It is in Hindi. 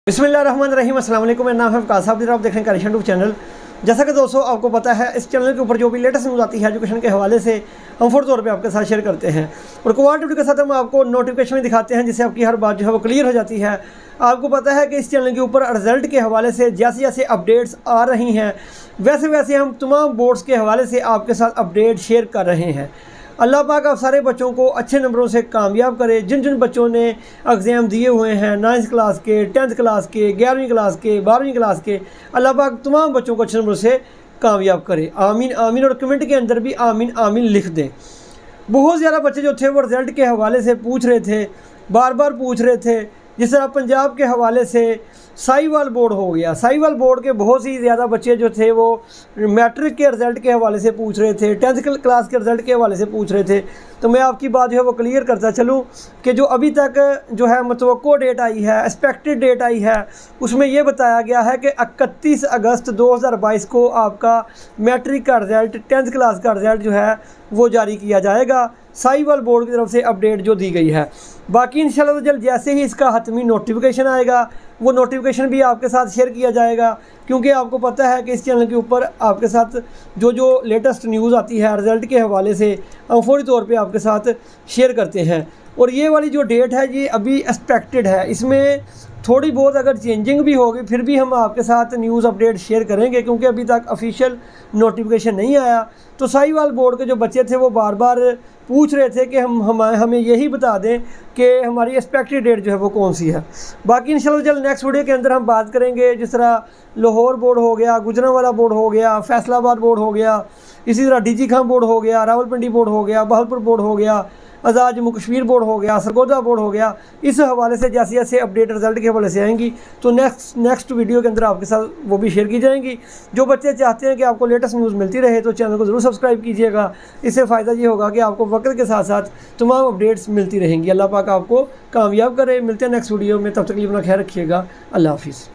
बिस्मिल्लाहिर्रहमानिर्रहीम, अस्सलाम वालेकुम। मेरा नाम है वकास साहब, आप देख रहे हैं करिशन यूट्यूब चैनल। जैसा कि दोस्तों आपको पता है, इस चैनल के ऊपर जो भी लेटेस्ट न्यूज़ आती है एजुकेशन के हवाले से हम फौरी तौर पे आपके साथ शेयर करते हैं और कोऑर्डिनेटर के साथ हम आपको नोटिफिकेशन में दिखाते हैं, जिससे आपकी हर बात जो है वो क्लियर हो जाती है। आपको पता है कि इस चैनल के ऊपर रिज़ल्ट के हवाले से जैसे जैसे अपडेट्स आ रही हैं वैसे वैसे हम तमाम बोर्ड्स के हवाले से आपके साथ अपडेट शेयर कर रहे हैं। अल्लाह पाक आप सारे बच्चों को अच्छे नंबरों से कामयाब करे। जिन जिन बच्चों ने एग्ज़ाम दिए हुए हैं 9th क्लास के, 10th क्लास के, 11वीं क्लास के, 12वीं क्लास के, अल्लाह पाक तमाम बच्चों को अच्छे नंबरों से कामयाब करे। आमीन आमीन। और कमेंट के अंदर भी आमीन आमीन लिख दें। बहुत ज़्यादा बच्चे जो थे वो रिज़ल्ट के हवाले से पूछ रहे थे, बार बार पूछ रहे थे। जिस तरह पंजाब के हवाले से साहिवाल बोर्ड हो गया, साहिवाल बोर्ड के बहुत ही ज़्यादा बच्चे जो थे वो मैट्रिक के रिज़ल्ट के हवाले से पूछ रहे थे, 10th क्लास के रिज़ल्ट के हवाले से पूछ रहे थे। तो मैं आपकी बात जो है वो क्लियर करता चलूँ कि जो अभी तक जो है मतवक्को डेट आई है, एक्सपेक्टेड डेट आई है, उसमें ये बताया गया है कि 31 अगस्त 2022 को आपका मैट्रिक का रिज़ल्ट, 10th क्लास का रिज़ल्ट जो है वो जारी किया जाएगा। साहिवाल बोर्ड की तरफ से अपडेट जो दी गई है। बाकी इंशाल्लाह तो जल्द जैसे ही इसका हतमी नोटिफिकेशन आएगा वो नोटिफिकेशन भी आपके साथ शेयर किया जाएगा, क्योंकि आपको पता है कि इस चैनल के ऊपर आपके साथ जो लेटेस्ट न्यूज़ आती है रिज़ल्ट के हवाले से हम फौरी तौर पे आपके साथ शेयर करते हैं। और ये वाली जो डेट है ये अभी एक्सपेक्टेड है, इसमें थोड़ी बहुत अगर चेंजिंग भी होगी फिर भी हम आपके साथ न्यूज़ अपडेट शेयर करेंगे, क्योंकि अभी तक ऑफिशियल नोटिफिकेशन नहीं आया। तो साहिवाल बोर्ड के जो बच्चे थे वो बार बार पूछ रहे थे कि हमें यही बता दें कि हमारी एक्सपेक्टेड डेट जो है वो कौन सी है। बाकी इंशाल्लाह जल्द नेक्स्ट वीडियो के अंदर हम बात करेंगे, जिस तरह लाहौर बोर्ड हो गया, गुजरांवाला बोर्ड हो गया, फैसलाबाद बोर्ड हो गया, इसी तरह डीजी खां बोर्ड हो गया, रावलपिंडी बोर्ड हो गया, बहावलपुर बोर्ड हो गया, आज़ाद जम्मू कश्मीर बोर्ड हो गया, सरगोदा बोर्ड हो गया। इस हवाले से जैसे जैसे अपडेट रिज़ल्ट के हवाले से आएंगी तो नेक्स्ट वीडियो के अंदर आपके साथ वो भी शेयर की जाएंगी। जो बच्चे चाहते हैं कि आपको लेटेस्ट न्यूज़ मिलती रहे तो चैनल को ज़रूर सब्सक्राइब कीजिएगा। इससे फ़ायदा ये होगा कि आपको वक्त के साथ साथ तमाम अपडेट्स मिलती रहेंगी। अल्लाह पाक आपको कामयाब करे। मिलते हैं नेक्स्ट वीडियो में, तब तक के लिए अपना ख्याल रखिएगा। अल्लाह हाफिज़।